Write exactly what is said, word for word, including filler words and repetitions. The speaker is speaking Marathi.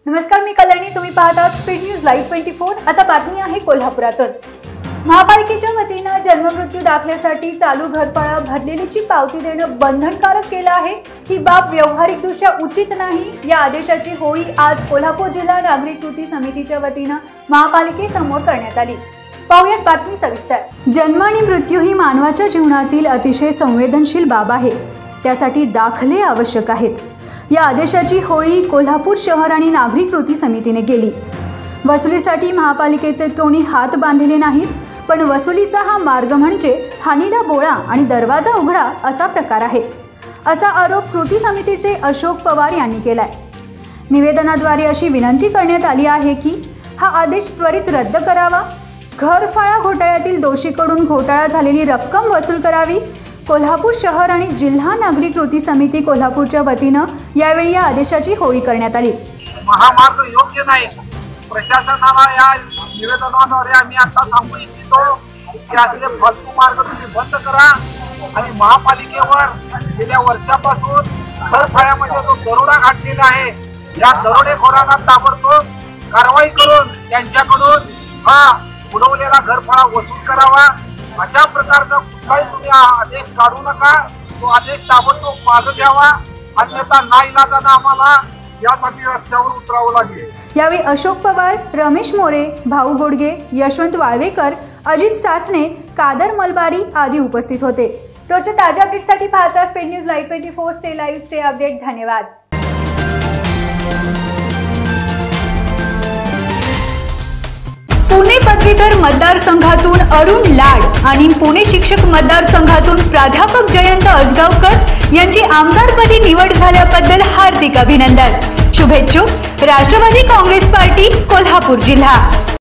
नमस्कार, मी कल्याणी. तुम्ही पाहतात speed news live twenty four. आता बातमी आहे कोल्हापुरातून. महापालिकेच्या वतीनं जन्ममृत्यू दाखल्यासाठी चालू घरफाळा भरलेलीची पावती देणं बंधनकारक केलं आहे. ही बाब व्यावहारिकदृष्ट्या उचित नाही. या आदेशाची होळी आज कोल्हापूर जिल्हा नागरिक कृती समितीच्या वतीनं महापालिकेसमोर करण्यात आली. पाहुयात बातमी सविस्तर. जन्म आणि मृत्यू ही मानवाच्या जीवनातील अतिशय संवेदनशील बाब आहे. त्यासाठी दाखले आवश्यक आहेत. या आदेशाची होळी कोल्हापूर शहर आणि नागरिक कृती समितीने केली. वसुलीसाठी महापालिकेचे कोणी हात बांधलेले नाहीत, पण वसुलीचा हा मार्ग म्हणजे हानीला बोळा आणि दरवाजा उघडा असा प्रकार आहे, असा आरोप कृती समितीचे अशोक पवार यांनी केलाय. निवेदनाद्वारे अशी विनंती करण्यात आली आहे की हा आदेश त्वरित रद्द करावा. घरफाळा घोटाळ्यातील दोषीकडून घोटाळा झालेली रक्कम वसूल करावी. कोल्हापूर शहर आणि जिल्हा नागरिक कृती समिती कोल्हापूरच्या वतीनं यावेळी या आदेशाची होळी करण्यात आली. महामार्ग योग्य नाही. प्रशासनाला या निवेदनाद्वारे आम्ही आता सांगू इच्छितो की असले फालतू मार्ग तुम्ही बंद करा आणि महापालिकेवर गेल्या वर्षापासून घरफाळ्यामध्ये जो दरोडा घातलेला आहे, या दरोडेखोरांना ताबडतोब कारवाई करून त्यांच्याकडून हा बुडवलेला घरफाळा वसूल करावा. अशा प्रकारचा कुठलाही तुम्ही आदेश काढू नका. तो आदेश ताबडतोब मागे घ्यावा, अन्यथा नाईलाजानं आम्हाला यासाठी रस्त्यावर उतरावं लागेल. यावेळी अशोक पवार, रमेश मोरे, भाऊ गोडगे, यशवंत वाळवेकर, अजित सासने, कादर मलबारी आदी उपस्थित होते. रोजच्या ताज्या अपडेटसाठी पाहत राहा speed news live twenty four. Stay live, stay update. धन्यवाद. पुणे पदवीधर मतदारसंघातून अरुण लाड आणि पुणे शिक्षक मतदारसंघातून प्राध्यापक जयंत असगावकर यांची आमदारपदी निवड झाल्याबद्दल हार्दिक अभिनंदन. शुभेच्छुक राष्ट्रवादी काँग्रेस पार्टी कोल्हापूर जिल्हा.